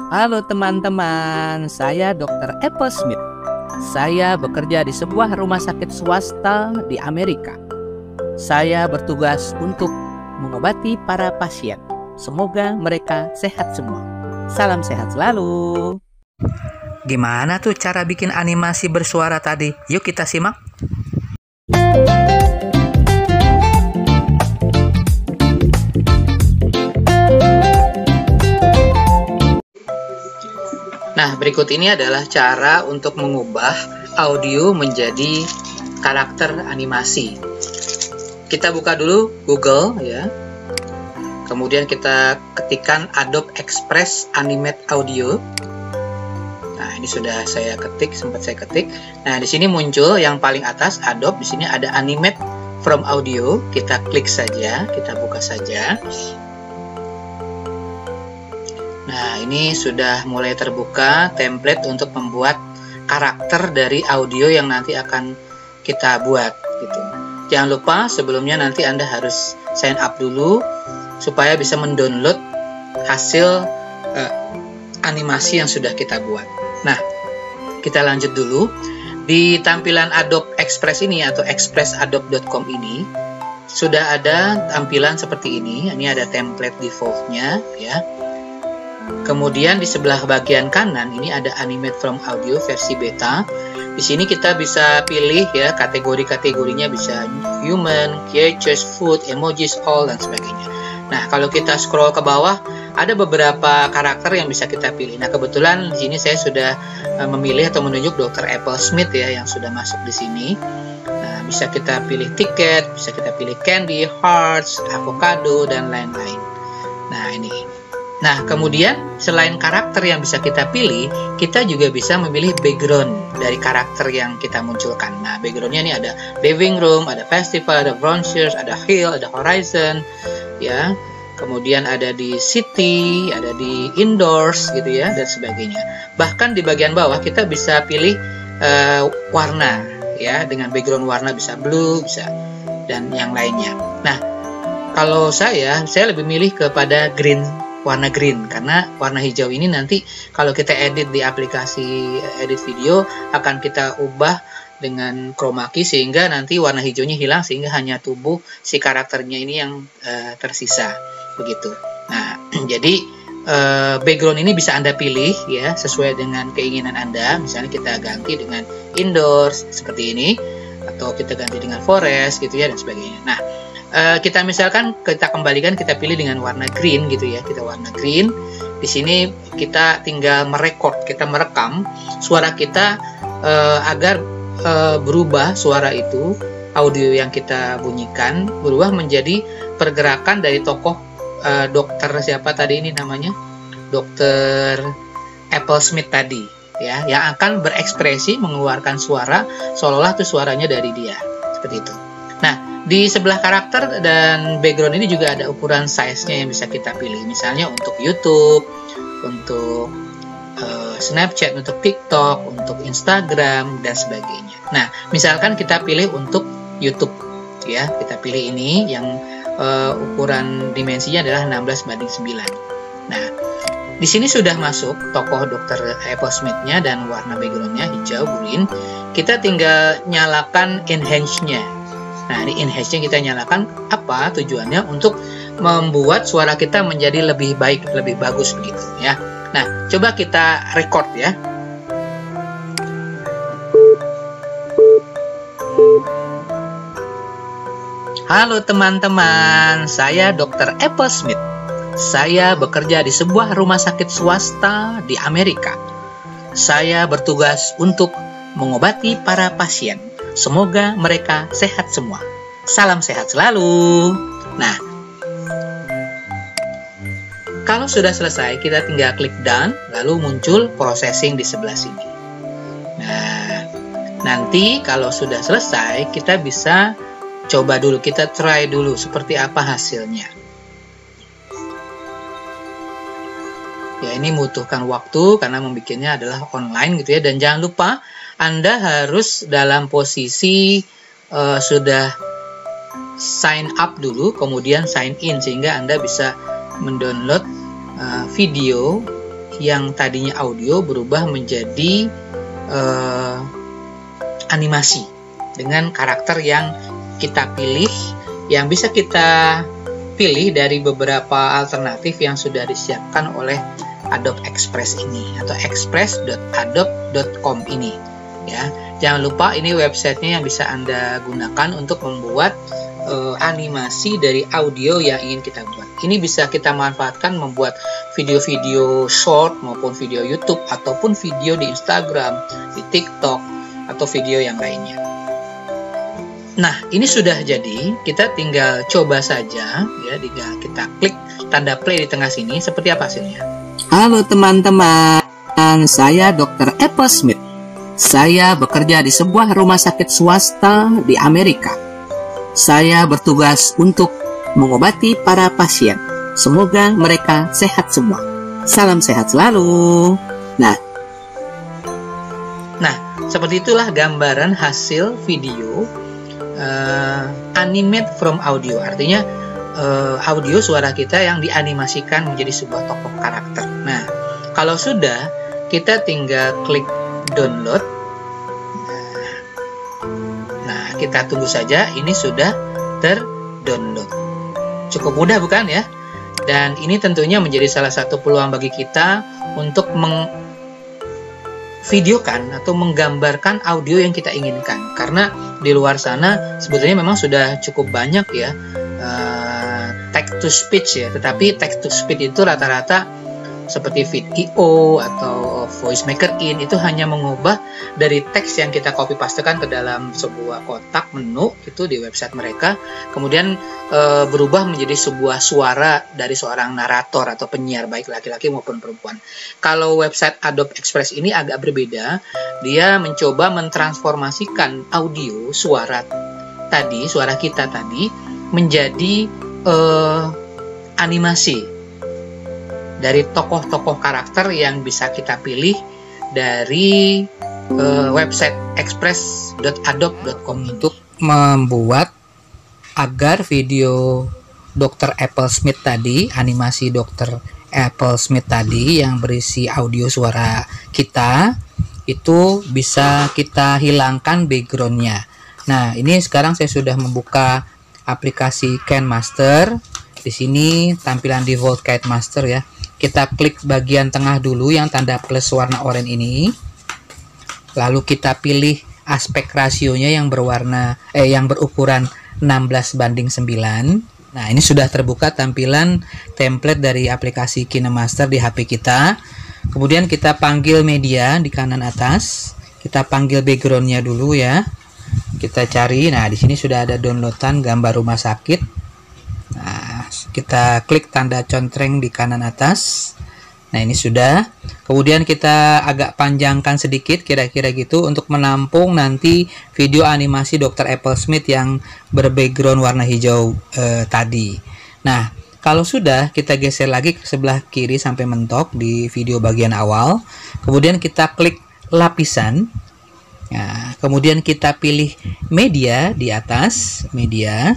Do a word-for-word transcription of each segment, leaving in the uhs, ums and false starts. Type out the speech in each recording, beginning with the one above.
Halo teman-teman, saya dokter Apple Smith. Saya bekerja di sebuah rumah sakit swasta di Amerika. Saya bertugas untuk mengobati para pasien. Semoga mereka sehat semua. Salam sehat selalu. Gimana tuh cara bikin animasi bersuara tadi? Yuk kita simak. Nah, berikut ini adalah cara untuk mengubah audio menjadi karakter animasi. Kita buka dulu Google ya. Kemudian kita ketikkan Adobe Express Animate Audio. Nah, ini sudah saya ketik, sempat saya ketik. Nah, di sini muncul yang paling atas Adobe, di sini ada Animate from Audio. Kita klik saja, kita buka saja. Nah, ini sudah mulai terbuka template untuk membuat karakter dari audio yang nanti akan kita buat gitu. Jangan lupa sebelumnya nanti Anda harus sign up dulu supaya bisa mendownload hasil eh, animasi yang sudah kita buat. Nah, kita lanjut dulu. Di tampilan Adobe Express ini atau express adobe dot com ini sudah ada tampilan seperti ini. Ini ada template defaultnya ya. Kemudian di sebelah bagian kanan ini ada Animate from Audio versi beta. Di sini kita bisa pilih ya kategori-kategorinya, bisa human, creatures, food, emojis, all dan sebagainya. Nah, kalau kita scroll ke bawah ada beberapa karakter yang bisa kita pilih. Nah, kebetulan di sini saya sudah memilih atau menunjuk dokter Apple Smith ya yang sudah masuk di sini. Nah, bisa kita pilih tiket, bisa kita pilih candy, hearts, avocado dan lain-lain. Nah, ini. Nah, kemudian selain karakter yang bisa kita pilih, kita juga bisa memilih background dari karakter yang kita munculkan. Nah, backgroundnya ini ada living room, ada festival, ada brochures, ada hill, ada horizon, ya. Kemudian ada di city, ada di indoors, gitu ya, dan sebagainya. Bahkan di bagian bawah kita bisa pilih uh, warna, ya, dengan background warna bisa blue, bisa dan yang lainnya. Nah, kalau saya, saya lebih milih kepada green. Warna green, karena warna hijau ini nanti kalau kita edit di aplikasi edit video akan kita ubah dengan chroma key sehingga nanti warna hijaunya hilang sehingga hanya tubuh si karakternya ini yang uh, tersisa begitu. Nah, jadi uh, background ini bisa Anda pilih ya sesuai dengan keinginan Anda. Misalnya kita ganti dengan indoors seperti ini atau kita ganti dengan forest gitu ya dan sebagainya. Nah, Uh, kita misalkan kita kembalikan kita pilih dengan warna green gitu ya, kita warna green. Di sini kita tinggal merekord, kita merekam suara kita uh, agar uh, berubah suara itu, audio yang kita bunyikan berubah menjadi pergerakan dari tokoh uh, dokter siapa tadi ini namanya, dokter Apple Smith tadi ya, yang akan berekspresi mengeluarkan suara seolah-olah itu suaranya dari dia seperti itu. Nah, di sebelah karakter dan background ini juga ada ukuran size-nya yang bisa kita pilih. Misalnya untuk YouTube, untuk uh, Snapchat, untuk TikTok, untuk Instagram, dan sebagainya. Nah, misalkan kita pilih untuk YouTube, ya, kita pilih ini yang uh, ukuran dimensinya adalah enam belas banding sembilan. Nah, di sini sudah masuk tokoh dokter Apple Smith-nya dan warna background-nya hijau, green. Kita tinggal nyalakan enhance-nya. Nah, ini enhance-nya kita nyalakan apa tujuannya? Untuk membuat suara kita menjadi lebih baik, lebih bagus begitu ya. Nah, coba kita record ya. Halo teman-teman, saya dokter Apple Smith. Saya bekerja di sebuah rumah sakit swasta di Amerika. Saya bertugas untuk mengobati para pasien. Semoga mereka sehat semua. Salam sehat selalu. Nah, kalau sudah selesai, kita tinggal klik done, lalu muncul processing di sebelah sini. Nah, nanti kalau sudah selesai, kita bisa coba dulu, kita try dulu seperti apa hasilnya. Ya, ini membutuhkan waktu karena membuatnya adalah online gitu ya. Dan jangan lupa Anda harus dalam posisi uh, sudah sign up dulu, kemudian sign in sehingga Anda bisa mendownload uh, video yang tadinya audio berubah menjadi uh, animasi dengan karakter yang kita pilih, yang bisa kita pilih dari beberapa alternatif yang sudah disiapkan oleh Adobe Express ini atau express dot adobe dot com ini ya. Jangan lupa ini websitenya yang bisa Anda gunakan untuk membuat uh, animasi dari audio yang ingin kita buat. Ini bisa kita manfaatkan membuat video-video short maupun video YouTube ataupun video di Instagram, di TikTok atau video yang lainnya. Nah, ini sudah jadi, kita tinggal coba saja ya, tinggal kita klik tanda play di tengah sini. Seperti apa hasilnya? Halo teman-teman, saya dokter Apple Smith. Saya bekerja di sebuah rumah sakit swasta di Amerika. Saya bertugas untuk mengobati para pasien. Semoga mereka sehat semua. Salam sehat selalu. Nah, nah seperti itulah gambaran hasil video Uh, animate from audio, artinya uh, audio suara kita yang dianimasikan menjadi sebuah tokoh karakter. Nah, kalau sudah, kita tinggal klik download. Nah, kita tunggu saja, ini sudah terdownload. Cukup mudah bukan ya? Dan ini tentunya menjadi salah satu peluang bagi kita untuk mengvideokan atau menggambarkan audio yang kita inginkan, karena di luar sana sebetulnya memang sudah cukup banyak ya uh, text to speech ya, tetapi text to speech itu rata-rata seperti Vidio atau Voice Maker In itu hanya mengubah dari teks yang kita copy pastekan ke dalam sebuah kotak menu itu di website mereka, kemudian e, berubah menjadi sebuah suara dari seorang narator atau penyiar baik laki-laki maupun perempuan. Kalau website Adobe Express ini agak berbeda, dia mencoba mentransformasikan audio suara tadi, suara kita tadi menjadi e, animasi dari tokoh-tokoh karakter yang bisa kita pilih dari uh, website express dot adobe dot com untuk membuat agar video dokter Apple Smith tadi, animasi dokter Apple Smith tadi yang berisi audio suara kita itu bisa kita hilangkan backgroundnya. Nah, ini sekarang saya sudah membuka aplikasi KineMaster. Di sini tampilan default KineMaster ya. Kita klik bagian tengah dulu yang tanda plus warna oranye ini. Lalu kita pilih aspek rasionya yang berwarna eh yang berukuran enam belas banding sembilan. Nah, ini sudah terbuka tampilan template dari aplikasi KineMaster di H P kita. Kemudian kita panggil media di kanan atas. Kita panggil backgroundnya dulu ya. Kita cari. Nah, di sini sudah ada downloadan gambar rumah sakit. Nah, kita klik tanda contreng di kanan atas. Nah, ini sudah. Kemudian kita agak panjangkan sedikit kira-kira gitu untuk menampung nanti video animasi dokter Apple Smith yang berbackground warna hijau eh, tadi. Nah, kalau sudah, kita geser lagi ke sebelah kiri sampai mentok di video bagian awal. Kemudian kita klik lapisan. Nah, kemudian kita pilih media di atas, media.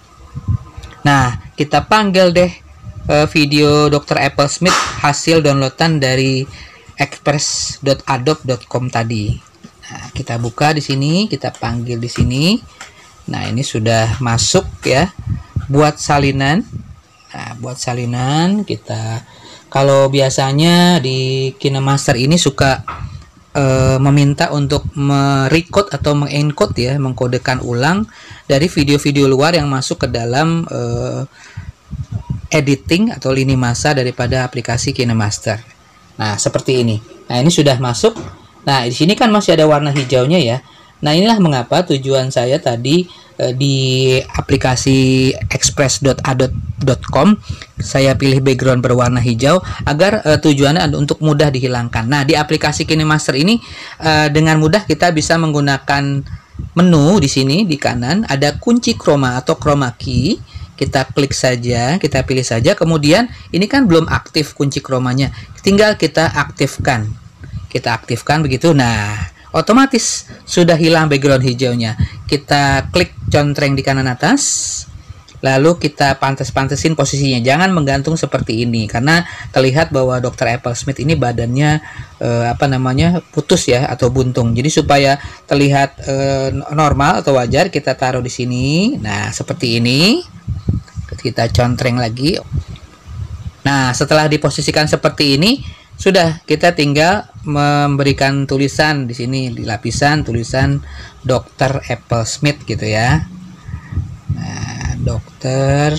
Nah, kita panggil deh uh, video dokter Apple Smith hasil downloadan dari express dot adobe dot com tadi. Nah, kita buka di sini, kita panggil di sini. Nah, ini sudah masuk ya. Buat salinan. Nah, buat salinan kita kalau biasanya di KineMaster ini suka uh, meminta untuk merecord atau mengencode ya, mengkodekan ulang dari video-video luar yang masuk ke dalam uh, editing atau lini masa daripada aplikasi KineMaster. Nah, seperti ini. Nah, ini sudah masuk. Nah, di sini kan masih ada warna hijaunya ya. Nah, inilah mengapa tujuan saya tadi uh, di aplikasi express dot adobe dot com saya pilih background berwarna hijau agar uh, tujuannya untuk mudah dihilangkan. Nah, di aplikasi KineMaster ini uh, dengan mudah kita bisa menggunakan menu di sini di kanan ada kunci chroma atau chroma key. Kita klik saja, kita pilih saja. Kemudian ini kan belum aktif kunci chromanya, tinggal kita aktifkan. Kita aktifkan begitu. Nah, otomatis sudah hilang background hijaunya. Kita klik contreng di kanan atas. lalu kita pantes-pantesin posisinya. Jangan menggantung seperti ini karena terlihat bahwa dokter Applesmith ini badannya eh, apa namanya putus ya atau buntung. Jadi supaya terlihat eh, normal atau wajar, kita taruh di sini. Nah, seperti ini. Kita contreng lagi. Nah, setelah diposisikan seperti ini, sudah kita tinggal memberikan tulisan di sini, di lapisan tulisan dokter Applesmith gitu ya. Nah, dokter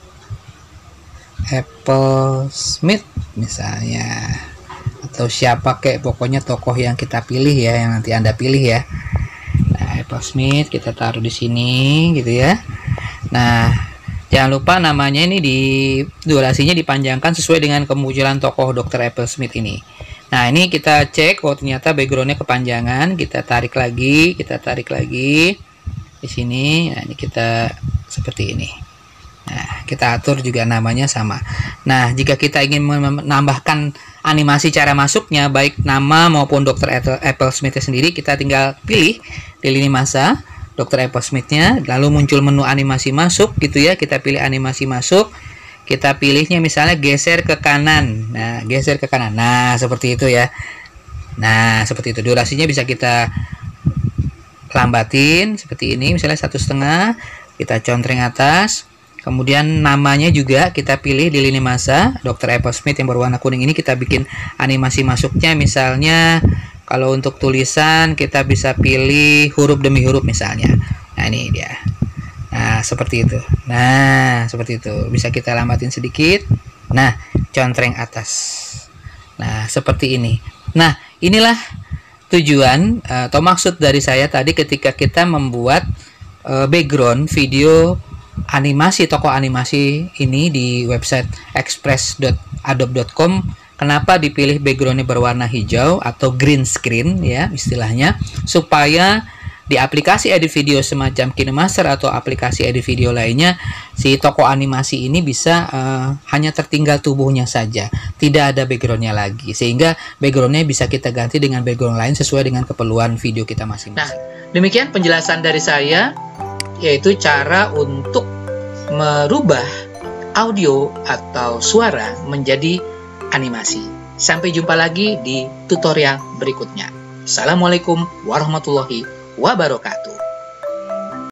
Applesmith misalnya, atau siapa kayak pokoknya tokoh yang kita pilih ya, yang nanti Anda pilih ya. Nah, Applesmith kita taruh di sini gitu ya. Nah, jangan lupa namanya ini di durasinya dipanjangkan sesuai dengan kemunculan tokoh dokter Applesmith ini. Nah, ini kita cek, oh ternyata backgroundnya kepanjangan, kita tarik lagi, kita tarik lagi di sini. Nah, ini kita seperti ini. Nah, kita atur juga namanya sama. Nah, jika kita ingin menambahkan animasi cara masuknya, baik nama maupun dokter Applesmith sendiri, kita tinggal pilih di lini masa dokter Applesmith-nya, lalu muncul menu animasi masuk gitu ya. Kita pilih animasi masuk, kita pilihnya misalnya geser ke kanan. Nah, geser ke kanan. Nah, seperti itu ya. Nah, seperti itu. Durasinya bisa kita lambatin seperti ini, misalnya satu setengah, kita contreng atas. Kemudian namanya juga kita pilih di lini masa dokter Applesmith yang berwarna kuning ini, kita bikin animasi masuknya. Misalnya kalau untuk tulisan kita bisa pilih huruf demi huruf misalnya. Nah, ini dia. Nah, seperti itu. Nah, seperti itu. Bisa kita lambatin sedikit. Nah, contreng atas. Nah, seperti ini. Nah, inilah tujuan atau maksud dari saya tadi ketika kita membuat uh, background video animasi tokoh animasi ini di website express dot adobe dot com. Kenapa dipilih backgroundnya berwarna hijau atau green screen ya istilahnya, supaya di aplikasi edit video semacam KineMaster atau aplikasi edit video lainnya, si tokoh animasi ini bisa uh, hanya tertinggal tubuhnya saja, tidak ada backgroundnya lagi, sehingga backgroundnya bisa kita ganti dengan background lain sesuai dengan keperluan video kita masing-masing. Nah, demikian penjelasan dari saya, yaitu cara untuk merubah audio atau suara menjadi animasi. Sampai jumpa lagi di tutorial berikutnya. Assalamualaikum warahmatullahi wabarakatuh.